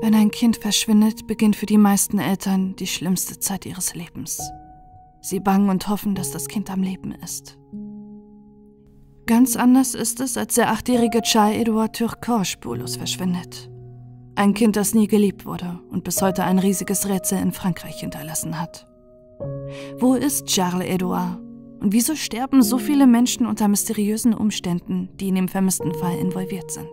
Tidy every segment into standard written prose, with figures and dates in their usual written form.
Wenn ein Kind verschwindet, beginnt für die meisten Eltern die schlimmste Zeit ihres Lebens. Sie bangen und hoffen, dass das Kind am Leben ist. Ganz anders ist es, als der 8-jährige Charles-Édouard Turcot spurlos verschwindet. Ein Kind, das nie geliebt wurde und bis heute ein riesiges Rätsel in Frankreich hinterlassen hat. Wo ist Charles-Édouard? Und wieso sterben so viele Menschen unter mysteriösen Umständen, die in dem vermissten Fall involviert sind?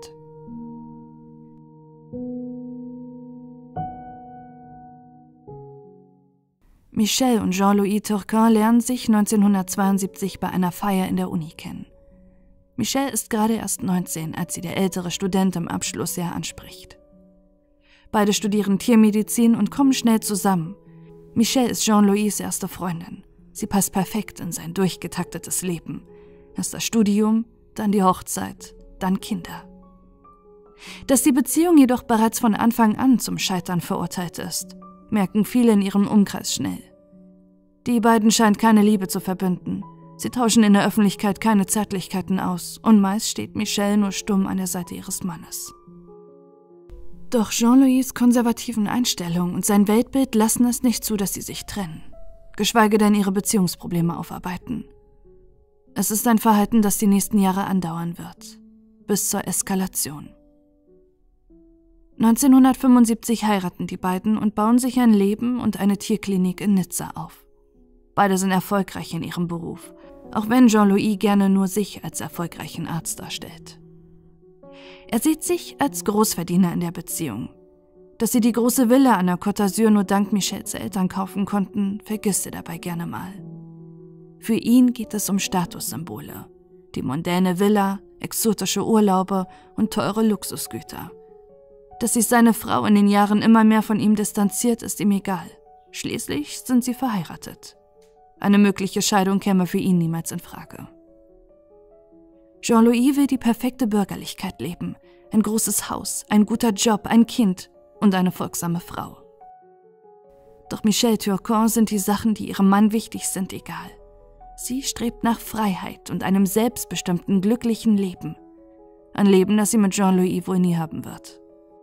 Michel und Jean-Louis Turquin lernen sich 1972 bei einer Feier in der Uni kennen. Michel ist gerade erst 19, als sie der ältere Student im Abschlussjahr anspricht. Beide studieren Tiermedizin und kommen schnell zusammen. Michel ist Jean-Louis' erste Freundin. Sie passt perfekt in sein durchgetaktetes Leben. Erst das Studium, dann die Hochzeit, dann Kinder. Dass die Beziehung jedoch bereits von Anfang an zum Scheitern verurteilt ist, merken viele in ihrem Umkreis schnell. Die beiden scheint keine Liebe zu verbünden. Sie tauschen in der Öffentlichkeit keine Zärtlichkeiten aus und meist steht Michel nur stumm an der Seite ihres Mannes. Doch Jean-Louis' konservativen Einstellung und sein Weltbild lassen es nicht zu, dass sie sich trennen, geschweige denn ihre Beziehungsprobleme aufarbeiten. Es ist ein Verhalten, das die nächsten Jahre andauern wird, bis zur Eskalation. 1975 heiraten die beiden und bauen sich ein Leben und eine Tierklinik in Nizza auf. Beide sind erfolgreich in ihrem Beruf, auch wenn Jean-Louis gerne nur sich als erfolgreichen Arzt darstellt. Er sieht sich als Großverdiener in der Beziehung. Dass sie die große Villa an der Côte d'Azur nur dank Michels Eltern kaufen konnten, vergisst er dabei gerne mal. Für ihn geht es um Statussymbole, die mondäne Villa, exotische Urlaube und teure Luxusgüter. Dass sich seine Frau in den Jahren immer mehr von ihm distanziert, ist ihm egal. Schließlich sind sie verheiratet. Eine mögliche Scheidung käme für ihn niemals in Frage. Jean-Louis will die perfekte Bürgerlichkeit leben. Ein großes Haus, ein guter Job, ein Kind und eine folgsame Frau. Doch Michel Turquin sind die Sachen, die ihrem Mann wichtig sind, egal. Sie strebt nach Freiheit und einem selbstbestimmten, glücklichen Leben. Ein Leben, das sie mit Jean-Louis wohl nie haben wird.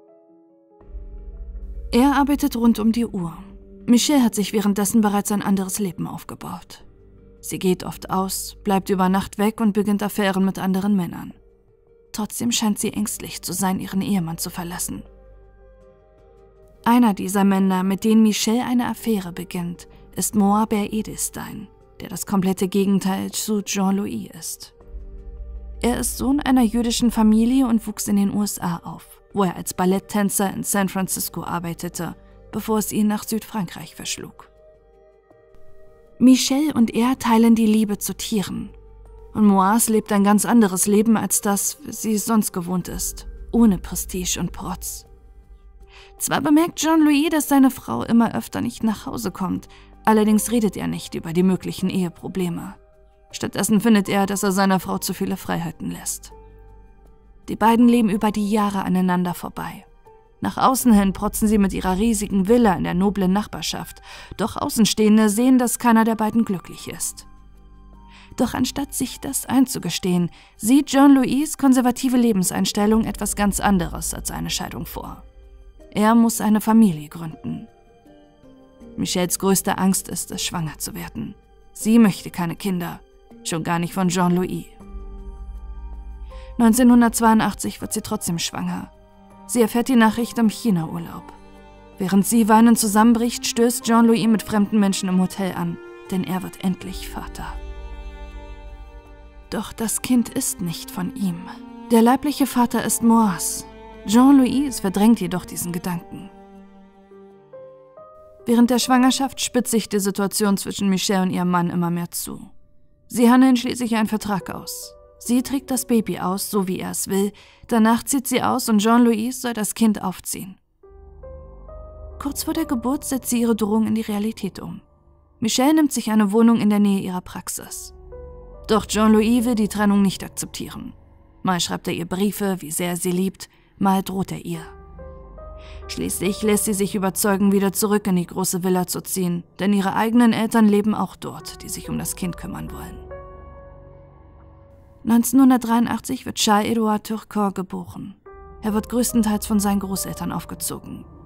Er arbeitet rund um die Uhr. Michel hat sich währenddessen bereits ein anderes Leben aufgebaut. Sie geht oft aus, bleibt über Nacht weg und beginnt Affären mit anderen Männern. Trotzdem scheint sie ängstlich zu sein, ihren Ehemann zu verlassen. Einer dieser Männer, mit denen Michel eine Affäre beginnt, ist Mohaber Edelstein, der das komplette Gegenteil zu Jean-Louis ist. Er ist Sohn einer jüdischen Familie und wuchs in den USA auf, wo er als Balletttänzer in San Francisco arbeitete, bevor es ihn nach Südfrankreich verschlug. Michel und er teilen die Liebe zu Tieren. Und Moaz lebt ein ganz anderes Leben als das, wie sie es sonst gewohnt ist, ohne Prestige und Protz. Zwar bemerkt Jean-Louis, dass seine Frau immer öfter nicht nach Hause kommt, allerdings redet er nicht über die möglichen Eheprobleme. Stattdessen findet er, dass er seiner Frau zu viele Freiheiten lässt. Die beiden leben über die Jahre aneinander vorbei. Nach außen hin protzen sie mit ihrer riesigen Villa in der noblen Nachbarschaft, doch Außenstehende sehen, dass keiner der beiden glücklich ist. Doch anstatt sich das einzugestehen, sieht Jean-Louis' konservative Lebenseinstellung etwas ganz anderes als eine Scheidung vor. Er muss eine Familie gründen. Michels größte Angst ist es, schwanger zu werden. Sie möchte keine Kinder, schon gar nicht von Jean-Louis. 1982 wird sie trotzdem schwanger. Sie erfährt die Nachricht im China-Urlaub. Während sie weinend zusammenbricht, stößt Jean-Louis mit fremden Menschen im Hotel an, denn er wird endlich Vater. Doch das Kind ist nicht von ihm. Der leibliche Vater ist Moaz. Jean-Louis verdrängt jedoch diesen Gedanken. Während der Schwangerschaft spitzt sich die Situation zwischen Michel und ihrem Mann immer mehr zu. Sie handeln schließlich einen Vertrag aus. Sie trägt das Baby aus, so wie er es will, danach zieht sie aus und Jean-Louis soll das Kind aufziehen. Kurz vor der Geburt setzt sie ihre Drohung in die Realität um. Michel nimmt sich eine Wohnung in der Nähe ihrer Praxis. Doch Jean-Louis will die Trennung nicht akzeptieren. Mal schreibt er ihr Briefe, wie sehr er sie liebt, mal droht er ihr. Schließlich lässt sie sich überzeugen, wieder zurück in die große Villa zu ziehen, denn ihre eigenen Eltern leben auch dort, die sich um das Kind kümmern wollen. 1983 wird Charles-Édouard Turcot geboren. Er wird größtenteils von seinen Großeltern aufgezogen.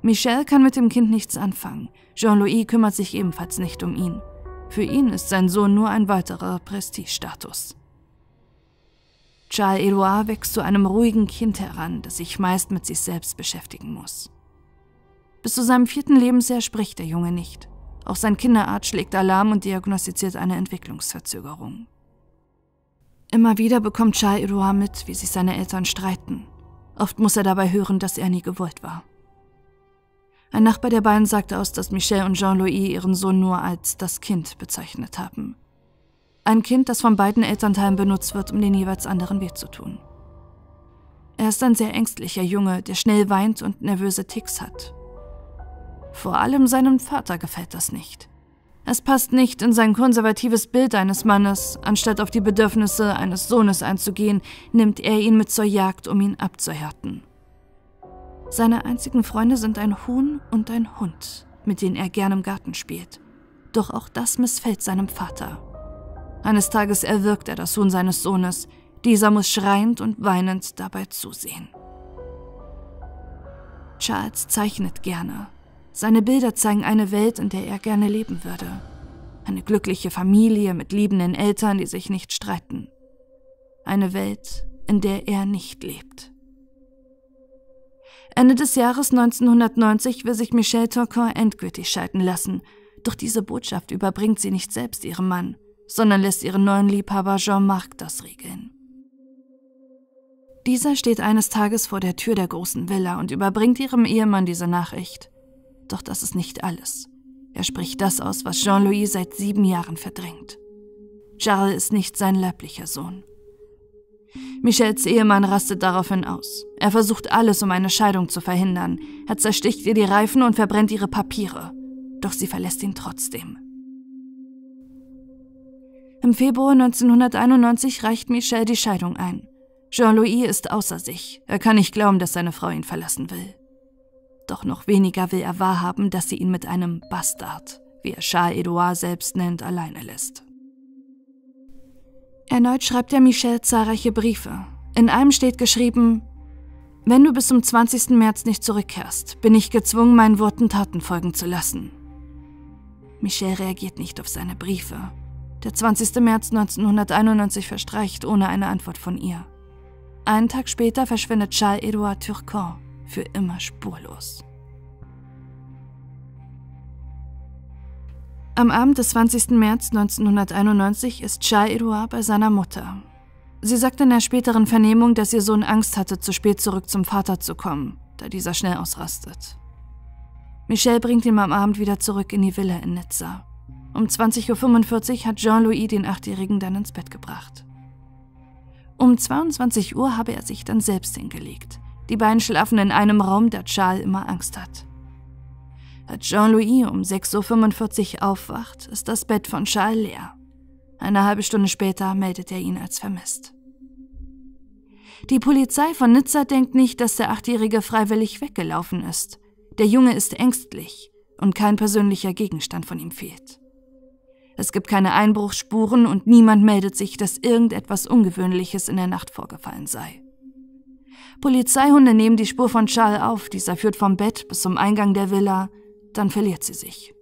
Michel kann mit dem Kind nichts anfangen. Jean-Louis kümmert sich ebenfalls nicht um ihn. Für ihn ist sein Sohn nur ein weiterer Prestigestatus. Charles-Édouard wächst zu einem ruhigen Kind heran, das sich meist mit sich selbst beschäftigen muss. Bis zu seinem 4. Lebensjahr spricht der Junge nicht. Auch sein Kinderarzt schlägt Alarm und diagnostiziert eine Entwicklungsverzögerung. Immer wieder bekommt Charles-Édouard mit, wie sich seine Eltern streiten. Oft muss er dabei hören, dass er nie gewollt war. Ein Nachbar der beiden sagte aus, dass Michel und Jean-Louis ihren Sohn nur als das Kind bezeichnet haben. Ein Kind, das von beiden Elternteilen benutzt wird, um den jeweils anderen weh zu tun. Er ist ein sehr ängstlicher Junge, der schnell weint und nervöse Tics hat. Vor allem seinem Vater gefällt das nicht. Es passt nicht in sein konservatives Bild eines Mannes. Anstatt auf die Bedürfnisse eines Sohnes einzugehen, nimmt er ihn mit zur Jagd, um ihn abzuhärten. Seine einzigen Freunde sind ein Huhn und ein Hund, mit denen er gern im Garten spielt. Doch auch das missfällt seinem Vater. Eines Tages erwürgt er das Huhn seines Sohnes. Dieser muss schreiend und weinend dabei zusehen. Charles zeichnet gerne. Seine Bilder zeigen eine Welt, in der er gerne leben würde. Eine glückliche Familie mit liebenden Eltern, die sich nicht streiten. Eine Welt, in der er nicht lebt. Ende des Jahres 1990 will sich Michel Turquin endgültig scheiden lassen, doch diese Botschaft überbringt sie nicht selbst ihrem Mann, sondern lässt ihren neuen Liebhaber Jean-Marc das regeln. Dieser steht eines Tages vor der Tür der großen Villa und überbringt ihrem Ehemann diese Nachricht. Doch das ist nicht alles. Er spricht das aus, was Jean-Louis seit 7 Jahren verdrängt. Charles ist nicht sein leiblicher Sohn. Michels Ehemann rastet daraufhin aus. Er versucht alles, um eine Scheidung zu verhindern. Er zersticht ihr die Reifen und verbrennt ihre Papiere. Doch sie verlässt ihn trotzdem. Im Februar 1991 reicht Michel die Scheidung ein. Jean-Louis ist außer sich. Er kann nicht glauben, dass seine Frau ihn verlassen will. Doch noch weniger will er wahrhaben, dass sie ihn mit einem Bastard, wie er Charles-Édouard selbst nennt, alleine lässt. Erneut schreibt er Michel zahlreiche Briefe. In einem steht geschrieben: Wenn du bis zum 20. März nicht zurückkehrst, bin ich gezwungen, meinen Worten Taten folgen zu lassen. Michel reagiert nicht auf seine Briefe. Der 20. März 1991 verstreicht ohne eine Antwort von ihr. Einen Tag später verschwindet Charles-Édouard Turquin für immer spurlos. Am Abend des 20. März 1991 ist Charles-Édouard bei seiner Mutter. Sie sagt in der späteren Vernehmung, dass ihr Sohn Angst hatte, zu spät zurück zum Vater zu kommen, da dieser schnell ausrastet. Michel bringt ihn am Abend wieder zurück in die Villa in Nizza. Um 20:45 Uhr hat Jean-Louis den 8-Jährigen dann ins Bett gebracht. Um 22 Uhr habe er sich dann selbst hingelegt. Die beiden schlafen in einem Raum, da Charles immer Angst hat. Als Jean-Louis um 6:45 Uhr aufwacht, ist das Bett von Charles leer. Eine halbe Stunde später meldet er ihn als vermisst. Die Polizei von Nizza denkt nicht, dass der 8-Jährige freiwillig weggelaufen ist. Der Junge ist ängstlich und kein persönlicher Gegenstand von ihm fehlt. Es gibt keine Einbruchsspuren und niemand meldet sich, dass irgendetwas Ungewöhnliches in der Nacht vorgefallen sei. Polizeihunde nehmen die Spur von Charles auf, dieser führt vom Bett bis zum Eingang der Villa, dann verliert sie sich.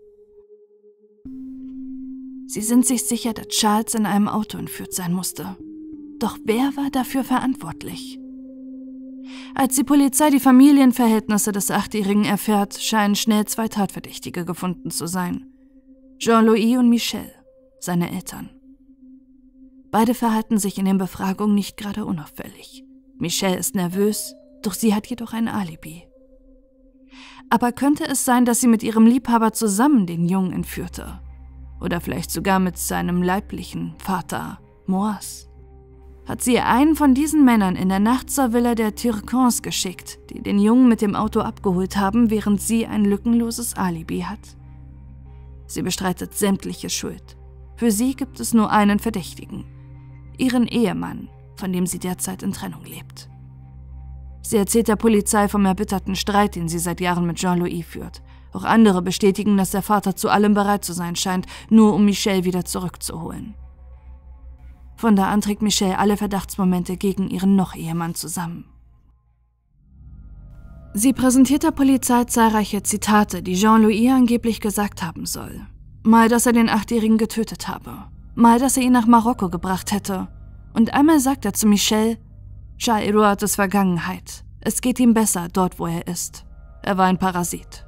Sie sind sich sicher, dass Charles in einem Auto entführt sein musste. Doch wer war dafür verantwortlich? Als die Polizei die Familienverhältnisse des 8-Jährigen erfährt, scheinen schnell 2 Tatverdächtige gefunden zu sein. Jean-Louis und Michel, seine Eltern. Beide verhalten sich in den Befragungen nicht gerade unauffällig. Michel ist nervös, doch sie hat jedoch ein Alibi. Aber könnte es sein, dass sie mit ihrem Liebhaber zusammen den Jungen entführte? Oder vielleicht sogar mit seinem leiblichen Vater, Moas? Hat sie einen von diesen Männern in der Nacht zur Villa der Turquins geschickt, die den Jungen mit dem Auto abgeholt haben, während sie ein lückenloses Alibi hat? Sie bestreitet sämtliche Schuld. Für sie gibt es nur einen Verdächtigen: ihren Ehemann, von dem sie derzeit in Trennung lebt. Sie erzählt der Polizei vom erbitterten Streit, den sie seit Jahren mit Jean-Louis führt. Auch andere bestätigen, dass der Vater zu allem bereit zu sein scheint, nur um Michel wieder zurückzuholen. Von da an trägt Michel alle Verdachtsmomente gegen ihren Noch-Ehemann zusammen. Sie präsentiert der Polizei zahlreiche Zitate, die Jean-Louis angeblich gesagt haben soll. Mal, dass er den 8-Jährigen getötet habe. Mal, dass er ihn nach Marokko gebracht hätte. Und einmal sagt er zu Michel, Charles Édouard ist Vergangenheit. Es geht ihm besser dort, wo er ist. Er war ein Parasit.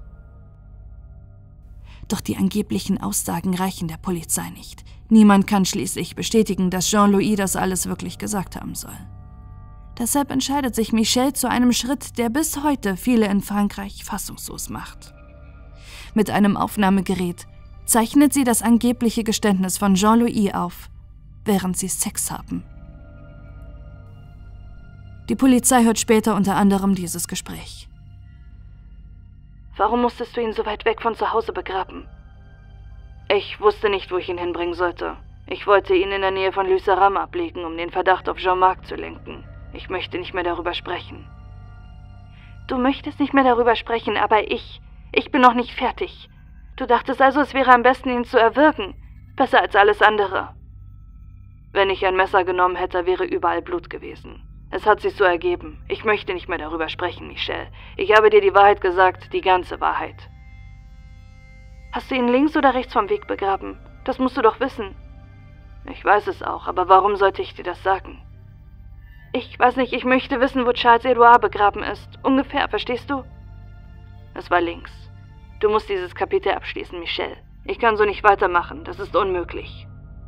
Doch die angeblichen Aussagen reichen der Polizei nicht. Niemand kann schließlich bestätigen, dass Jean-Louis das alles wirklich gesagt haben soll. Deshalb entscheidet sich Michel zu einem Schritt, der bis heute viele in Frankreich fassungslos macht. Mit einem Aufnahmegerät zeichnet sie das angebliche Geständnis von Jean-Louis auf, während sie Sex haben. Die Polizei hört später unter anderem dieses Gespräch. Warum musstest du ihn so weit weg von zu Hause begraben? Ich wusste nicht, wo ich ihn hinbringen sollte. Ich wollte ihn in der Nähe von Lüsseram ablegen, um den Verdacht auf Jean-Marc zu lenken. Ich möchte nicht mehr darüber sprechen. Du möchtest nicht mehr darüber sprechen, aber ich bin noch nicht fertig. Du dachtest also, es wäre am besten, ihn zu erwürgen. Besser als alles andere. Wenn ich ein Messer genommen hätte, wäre überall Blut gewesen. Es hat sich so ergeben. Ich möchte nicht mehr darüber sprechen, Michel. Ich habe dir die Wahrheit gesagt, die ganze Wahrheit. Hast du ihn links oder rechts vom Weg begraben? Das musst du doch wissen. Ich weiß es auch, aber warum sollte ich dir das sagen? Ich weiß nicht, ich möchte wissen, wo Charles Édouard begraben ist. Ungefähr, verstehst du? Es war links. Du musst dieses Kapitel abschließen, Michel. Ich kann so nicht weitermachen, das ist unmöglich.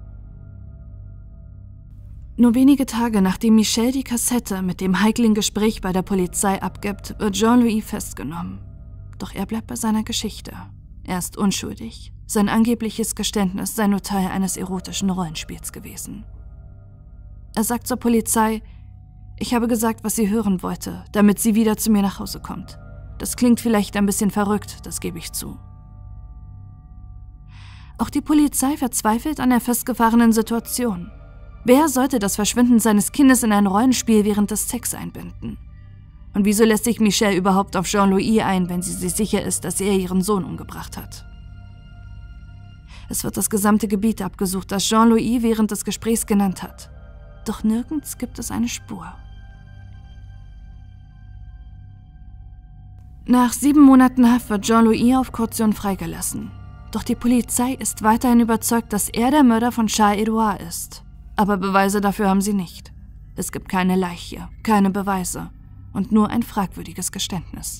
Nur wenige Tage nachdem Michel die Kassette mit dem heiklen Gespräch bei der Polizei abgibt, wird Jean-Louis festgenommen. Doch er bleibt bei seiner Geschichte. Er ist unschuldig. Sein angebliches Geständnis sei nur Teil eines erotischen Rollenspiels gewesen. Er sagt zur Polizei, ich habe gesagt, was sie hören wollte, damit sie wieder zu mir nach Hause kommt. Das klingt vielleicht ein bisschen verrückt, das gebe ich zu. Auch die Polizei verzweifelt an der festgefahrenen Situation. Wer sollte das Verschwinden seines Kindes in ein Rollenspiel während des Sex einbinden? Und wieso lässt sich Michel überhaupt auf Jean-Louis ein, wenn sie sich sicher ist, dass er ihren Sohn umgebracht hat? Es wird das gesamte Gebiet abgesucht, das Jean-Louis während des Gesprächs genannt hat. Doch nirgends gibt es eine Spur. Nach 7 Monaten Haft wird Jean-Louis auf Kaution freigelassen. Doch die Polizei ist weiterhin überzeugt, dass er der Mörder von Charles Édouard ist. Aber Beweise dafür haben sie nicht. Es gibt keine Leiche, keine Beweise und nur ein fragwürdiges Geständnis.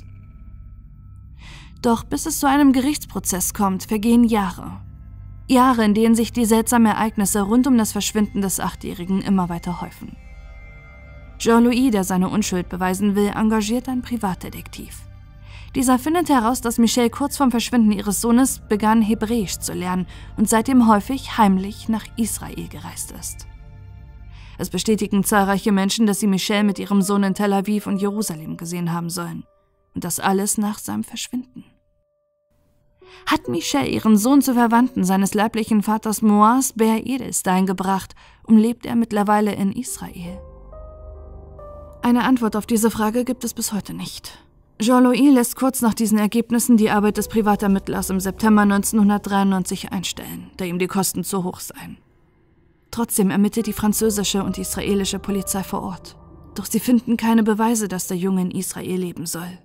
Doch bis es zu einem Gerichtsprozess kommt, vergehen Jahre. Jahre, in denen sich die seltsamen Ereignisse rund um das Verschwinden des 8-Jährigen immer weiter häufen. Jean-Louis, der seine Unschuld beweisen will, engagiert einen Privatdetektiv. Dieser findet heraus, dass Michel kurz vorm Verschwinden ihres Sohnes begann, Hebräisch zu lernen und seitdem häufig heimlich nach Israel gereist ist. Es bestätigen zahlreiche Menschen, dass sie Michel mit ihrem Sohn in Tel Aviv und Jerusalem gesehen haben sollen. Und das alles nach seinem Verschwinden. Hat Michel ihren Sohn zu Verwandten seines leiblichen Vaters Moaz Ber Edelstein gebracht und lebt er mittlerweile in Israel? Eine Antwort auf diese Frage gibt es bis heute nicht. Jean-Louis lässt kurz nach diesen Ergebnissen die Arbeit des Privatermittlers im September 1993 einstellen, da ihm die Kosten zu hoch seien. Trotzdem ermittelt die französische und israelische Polizei vor Ort. Doch sie finden keine Beweise, dass der Junge in Israel leben soll.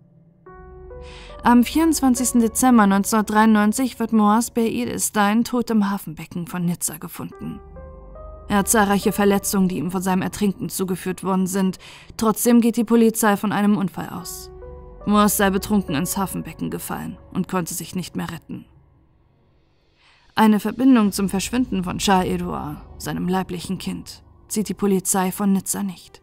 Am 24. Dezember 1993 wird Moaz Ber Edelstein tot im Hafenbecken von Nizza gefunden. Er hat zahlreiche Verletzungen, die ihm von seinem Ertrinken zugeführt worden sind. Trotzdem geht die Polizei von einem Unfall aus. Moaz sei betrunken ins Hafenbecken gefallen und konnte sich nicht mehr retten. Eine Verbindung zum Verschwinden von Charles Édouard, seinem leiblichen Kind, zieht die Polizei von Nizza nicht.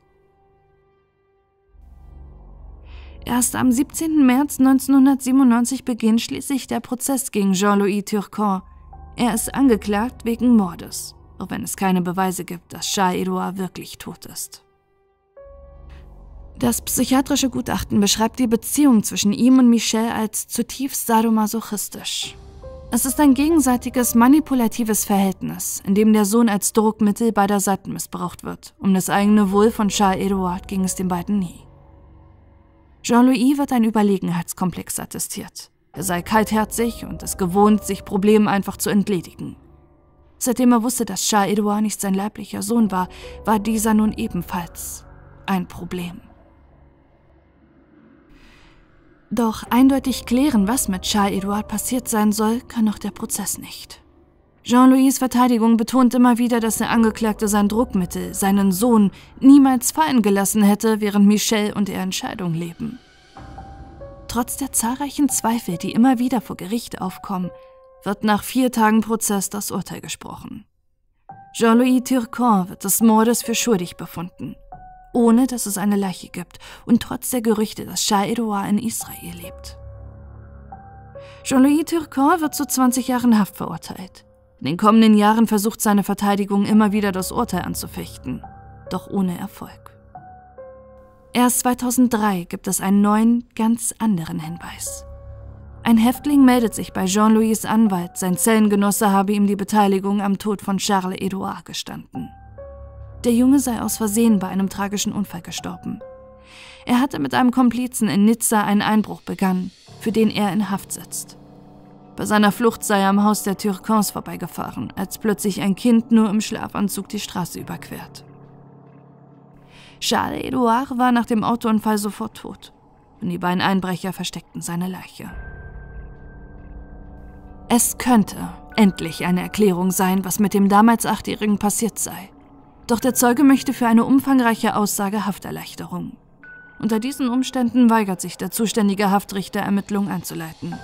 Erst am 17. März 1997 beginnt schließlich der Prozess gegen Jean-Louis Turcan. Er ist angeklagt wegen Mordes, auch wenn es keine Beweise gibt, dass Charles Édouard wirklich tot ist. Das psychiatrische Gutachten beschreibt die Beziehung zwischen ihm und Michel als zutiefst sadomasochistisch. Es ist ein gegenseitiges manipulatives Verhältnis, in dem der Sohn als Druckmittel beider Seiten missbraucht wird. Um das eigene Wohl von Charles Édouard ging es den beiden nie. Jean-Louis wird ein Überlegenheitskomplex attestiert. Er sei kaltherzig und es gewohnt, sich Problemen einfach zu entledigen. Seitdem er wusste, dass Charles Édouard nicht sein leiblicher Sohn war, war dieser nun ebenfalls ein Problem. Doch eindeutig klären, was mit Charles-Édouard passiert sein soll, kann auch der Prozess nicht. Jean-Louis' Verteidigung betont immer wieder, dass der Angeklagte sein Druckmittel, seinen Sohn, niemals fallen gelassen hätte, während Michel und er in Scheidung leben. Trotz der zahlreichen Zweifel, die immer wieder vor Gericht aufkommen, wird nach 4 Tagen Prozess das Urteil gesprochen. Jean-Louis Turcan wird des Mordes für schuldig befunden, ohne dass es eine Leiche gibt und trotz der Gerüchte, dass Charles-Édouard in Israel lebt. Jean-Louis Turcan wird zu 20 Jahren Haft verurteilt. In den kommenden Jahren versucht seine Verteidigung immer wieder das Urteil anzufechten, doch ohne Erfolg. Erst 2003 gibt es einen neuen, ganz anderen Hinweis. Ein Häftling meldet sich bei Jean-Louis' Anwalt, sein Zellengenosse habe ihm die Beteiligung am Tod von Charles-Édouard gestanden. Der Junge sei aus Versehen bei einem tragischen Unfall gestorben. Er hatte mit einem Komplizen in Nizza einen Einbruch begangen, für den er in Haft sitzt. Bei seiner Flucht sei er am Haus der Turcans vorbeigefahren, als plötzlich ein Kind nur im Schlafanzug die Straße überquert. Charles-Édouard war nach dem Autounfall sofort tot und die beiden Einbrecher versteckten seine Leiche. Es könnte endlich eine Erklärung sein, was mit dem damals 8-Jährigen passiert sei. Doch der Zeuge möchte für eine umfangreiche Aussage Hafterleichterung. Unter diesen Umständen weigert sich der zuständige Haftrichter, Ermittlungen einzuleiten.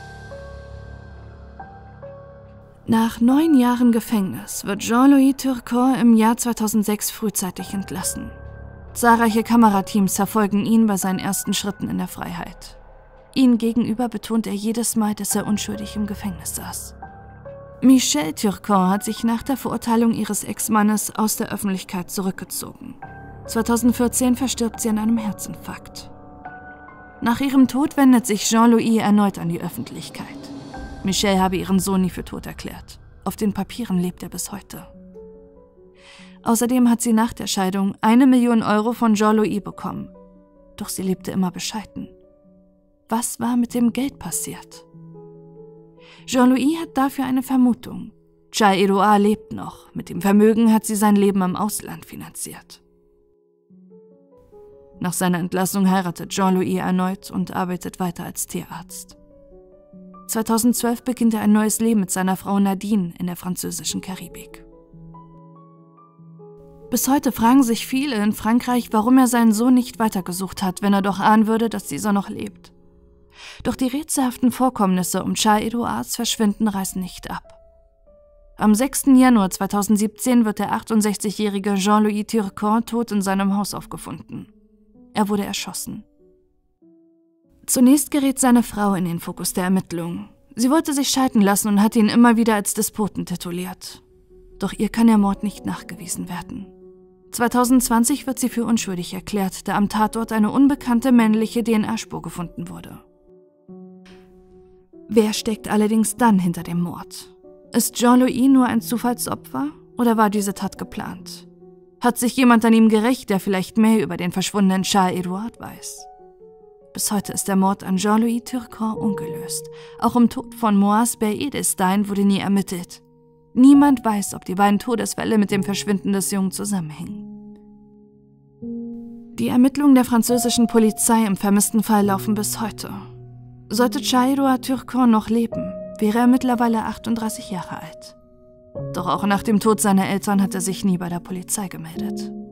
Nach 9 Jahren Gefängnis wird Jean-Louis Turcan im Jahr 2006 frühzeitig entlassen. Zahlreiche Kamerateams verfolgen ihn bei seinen ersten Schritten in der Freiheit. Ihnen gegenüber betont er jedes Mal, dass er unschuldig im Gefängnis saß. Michelle Turcan hat sich nach der Verurteilung ihres Ex-Mannes aus der Öffentlichkeit zurückgezogen. 2014 verstirbt sie an einem Herzinfarkt. Nach ihrem Tod wendet sich Jean-Louis erneut an die Öffentlichkeit. Michelle habe ihren Sohn nie für tot erklärt. Auf den Papieren lebt er bis heute. Außerdem hat sie nach der Scheidung 1 Million Euro von Jean-Louis bekommen. Doch sie lebte immer bescheiden. Was war mit dem Geld passiert? Jean-Louis hat dafür eine Vermutung. Charles-Édouard lebt noch. Mit dem Vermögen hat sie sein Leben im Ausland finanziert. Nach seiner Entlassung heiratet Jean-Louis erneut und arbeitet weiter als Tierarzt. 2012 beginnt er ein neues Leben mit seiner Frau Nadine in der französischen Karibik. Bis heute fragen sich viele in Frankreich, warum er seinen Sohn nicht weitergesucht hat, wenn er doch ahnen würde, dass dieser noch lebt. Doch die rätselhaften Vorkommnisse um Charles-Édouards Verschwinden reißen nicht ab. Am 6. Januar 2017 wird der 68-jährige Jean-Louis Turcan tot in seinem Haus aufgefunden. Er wurde erschossen. Zunächst gerät seine Frau in den Fokus der Ermittlungen. Sie wollte sich scheiden lassen und hat ihn immer wieder als Despoten tituliert. Doch ihr kann der Mord nicht nachgewiesen werden. 2020 wird sie für unschuldig erklärt, da am Tatort eine unbekannte männliche DNA-Spur gefunden wurde. Wer steckt allerdings dann hinter dem Mord? Ist Jean-Louis nur ein Zufallsopfer oder war diese Tat geplant? Hat sich jemand an ihm gerächt, der vielleicht mehr über den verschwundenen Charles-Édouard weiß? Bis heute ist der Mord an Jean-Louis Turcan ungelöst. Auch im Tod von Moaz Bel-Edestein wurde nie ermittelt. Niemand weiß, ob die beiden Todesfälle mit dem Verschwinden des Jungen zusammenhängen. Die Ermittlungen der französischen Polizei im vermissten Fall laufen bis heute. Sollte Charles-Édouard Turcan noch leben, wäre er mittlerweile 38 Jahre alt. Doch auch nach dem Tod seiner Eltern hat er sich nie bei der Polizei gemeldet.